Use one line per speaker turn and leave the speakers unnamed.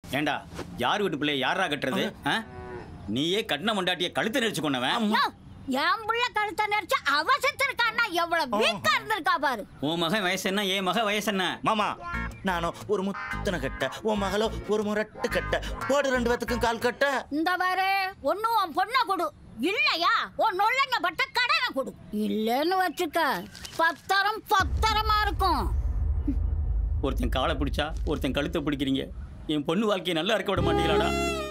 ஏண்டா யார் வீட்டு பிள்ளைய யாரா கட்டுறது? நீயே கட்டின மண்டாட்டிய கழுத்தை நெரிச்சு கொண்டவன்.
என் புள்ள கழுத்தை நெரிச்சு அவ செத்துருக்கான்னா எவ்வளவு வீக்கா இருந்திருக்கா பாரு.
உன் மகன் வயசு என்ன, என் மக வயசு என்ன?
மாமா நானும் ஒரு முத்தனை கட்ட, உன் மகளோ ஒரு முரட்டு கட்ட, போடு 2 பேத்துக்கும் கால் கட்ட.
இந்த பாரு ஒன்னும் உன் பொண்ணை கொடு, இல்லையா உன் நொல்லைங்க பட்ட கடனை கொடு. இல்லன்னு வச்சுக்க பத்திரமா இருக்கும்.
ஒருத்தன் காலை பிடிச்சா ஒருத்தன் கழுத்தை பிடிக்கிறீங்க. என் பொண்ணு வாழ்க்கையை நல்லா இருக்க விட மாட்டீங்களாடா?